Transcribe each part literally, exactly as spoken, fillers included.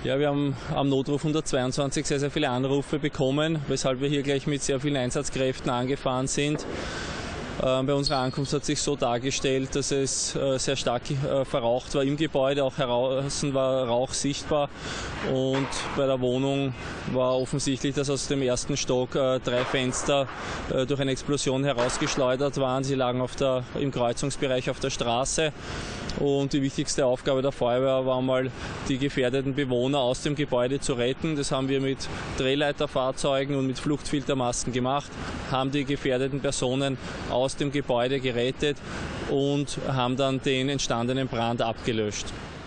Ja, wir haben am Notruf hundertzweiundzwanzig sehr, sehr viele Anrufe bekommen, weshalb wir hier gleich mit sehr vielen Einsatzkräften angefahren sind. Bei unserer Ankunft hat sich so dargestellt, dass es sehr stark verraucht war im Gebäude, auch draußen war Rauch sichtbar und bei der Wohnung war offensichtlich, dass aus dem ersten Stock drei Fenster durch eine Explosion herausgeschleudert waren. Sie lagen auf der, im Kreuzungsbereich auf der Straße und die wichtigste Aufgabe der Feuerwehr war mal, die gefährdeten Bewohner aus dem Gebäude zu retten. Das haben wir mit Drehleiterfahrzeugen und mit Fluchtfiltermasten gemacht, haben die gefährdeten Personen aus dem Gebäude gerettet und haben dann den entstandenen Brand abgelöscht.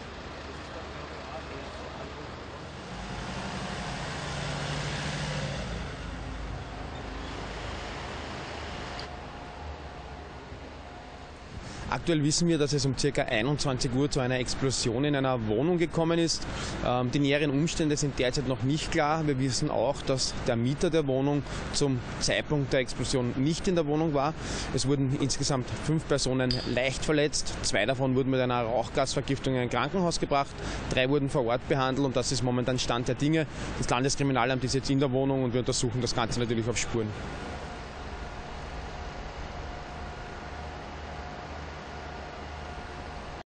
Aktuell wissen wir, dass es um ca. einundzwanzig Uhr zu einer Explosion in einer Wohnung gekommen ist. Die näheren Umstände sind derzeit noch nicht klar. Wir wissen auch, dass der Mieter der Wohnung zum Zeitpunkt der Explosion nicht in der Wohnung war. Es wurden insgesamt fünf Personen leicht verletzt. Zwei davon wurden mit einer Rauchgasvergiftung in ein Krankenhaus gebracht. Drei wurden vor Ort behandelt und das ist momentan Stand der Dinge. Das Landeskriminalamt ist jetzt in der Wohnung und wir untersuchen das Ganze natürlich auf Spuren.